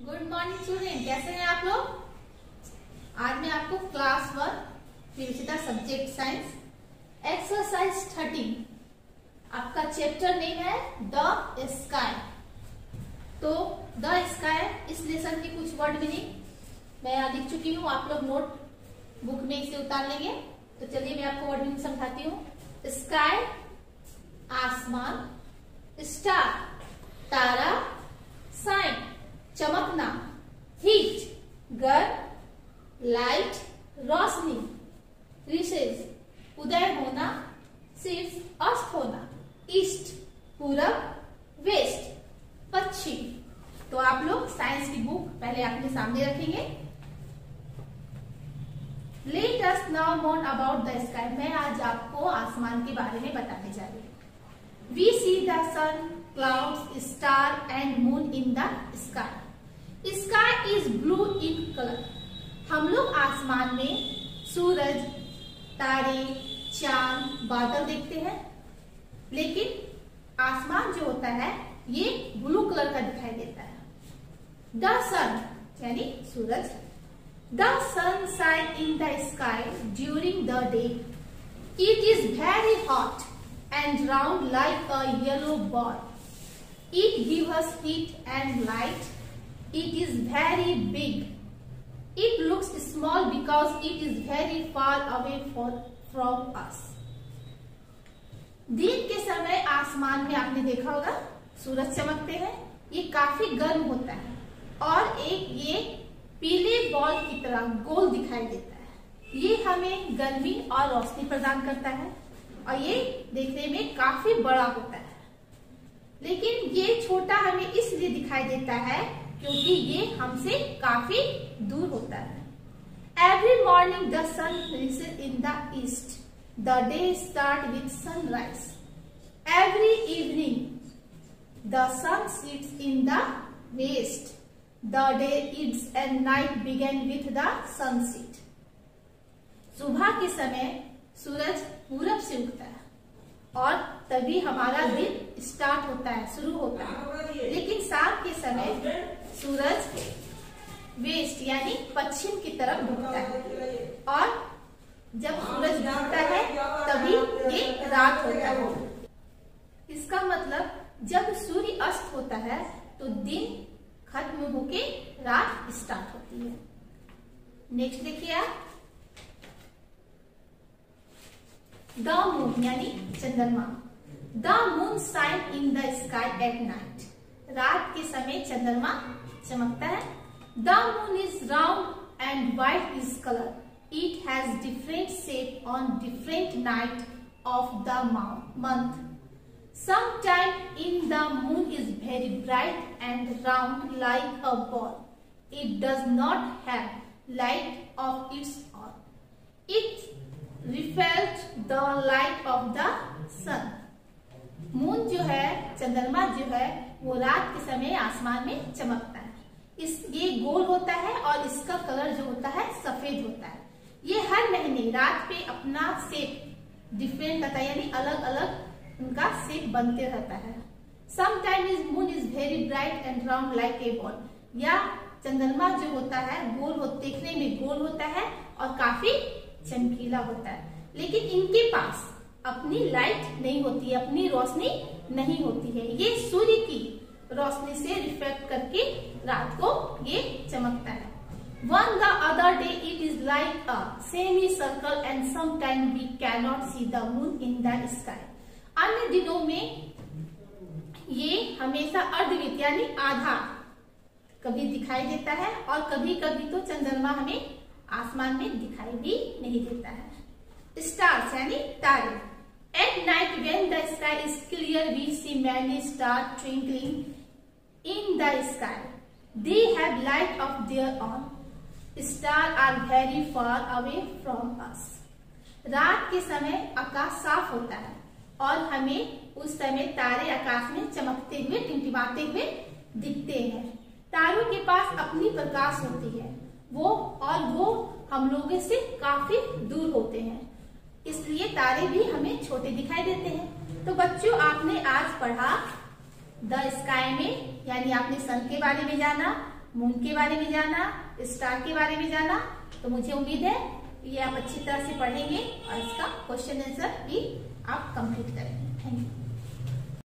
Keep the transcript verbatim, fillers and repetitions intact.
Good morning student, कैसे हैं आप लोग। आज मैं आपको क्लास वन विविधता सब्जेक्ट साइंस एक्सरसाइज थर्टीन आपका चैप्टर नेम है द स्काई। तो द स्काई इस लेसन की कुछ वर्ड मीनिंग मैं यहाँ लिख चुकी हूँ, आप लोग नोट बुक में इसे उतार लेंगे। तो चलिए मैं आपको वर्ड मीनिंग समझाती हूँ। स्काई आसमान, स्टार तारा, साइन चमकना, हीट गर्म, लाइट रोशनी, रिसेस उदय होना, सिर्फ अस्त होना, ईस्ट पूरब, वेस्ट पश्चिम। तो आप लोग साइंस की बुक पहले अपने सामने रखेंगे। Let us now more about the sky. मैं आज आपको आसमान के बारे में बताने जा रही हूँ। We see the sun, clouds, star and moon in the sky. Sky is blue in colour. हम लोग आसमान में सूरज, तारे, चांद, बादल देखते हैं, लेकिन आसमान जो होता है ये ब्लू कलर का दिखाई देता है। द सन यानी सूरज। The sun shine in the sky during the day. It is very hot and round like a yellow ball. It gives us heat and light. It is very big. It looks small because it is very far away for, from us. दिन के समय आसमान में आपने देखा होगा सूरज चमकते हैं, ये काफी गर्म होता है और एक ये पीले बॉल की तरह गोल दिखाई देता है। ये हमें गर्मी और रोशनी प्रदान करता है और ये देखने में काफी बड़ा होता है, लेकिन ये छोटा हमें इसलिए दिखाई देता है क्योंकि ये हमसे काफी दूर होता है। Every morning the sun rises in the east. The day start with sunrise. Every evening the sun sets in the west. The day ends and night begin with the sunset. सुबह के समय सूरज पूरब से उगता है और तभी हमारा दिन स्टार्ट होता है, शुरू होता है। लेकिन शाम के समय सूरज वेस्ट यानी पश्चिम की तरफ डूबता है और जब सूरज डूबता है तभी ये रात होता है। इसका मतलब जब सूर्य अस्त होता है तो दिन खत्म होके रात स्टार्ट होती है। नेक्स्ट देखिए आप, द मून यानी चंद्रमा। The moon shine in the sky at night. रात के समय चंद्रमा चमकता है। The moon is round and white is colour. It has different shape on different night of the month. Some time in the moon is very bright and round like a ball. It does not have light of its own. It reflect the light of the sun. Moon जो है, चंद्रमा जो है, वो रात के समय आसमान में चमकता है। इस ये गोल होता है और इसका कलर जो होता है सफेद होता है। ये हर महीने रात पे अपना शेप डिफरेंट रहता है, यानी अलग अलग उनका शेप बनते रहता है। Sometimes is moon is very bright and round like a ball. या चंद्रमा जो होता है गोल हो, देखने में गोल होता है और काफी चमकीला होता है, लेकिन इनके पास अपनी लाइट नहीं होती है, अपनी रोशनी नहीं होती है। ये सूर्य की रोशनी से रिफ्लेक्ट करके रात को ये चमकता है। One the other day it is like a semi circle and some time we can not see the moon in the sky. अन्य दिनों में ये हमेशा अर्धवृत्त यानी आधा कभी दिखाई देता है और कभी कभी तो चंद्रमा हमें आसमान में दिखाई भी नहीं देता है। स्टार्स यानी तारे। At night when the sky is clear we see many star twinkling in the sky. They have light of their own. Star are very far away from us. रात के समय आकाश साफ होता है और हमें उस समय तारे आकाश में चमकते हुए, टिमटिमाते हुए दिखते हैं। तारों के पास अपनी प्रकाश होती है वो और वो हम लोगों से काफी दूर होते हैं, इसलिए तारे भी हमें छोटे दिखाई देते हैं। तो बच्चों, आपने आज पढ़ा द स्काई में, यानी आपने सन के बारे में जाना, मून के बारे में जाना, स्टार के बारे में जाना। तो मुझे उम्मीद है ये आप अच्छी तरह से पढ़ेंगे और इसका क्वेश्चन आंसर भी आप कंप्लीट करेंगे। Thank you.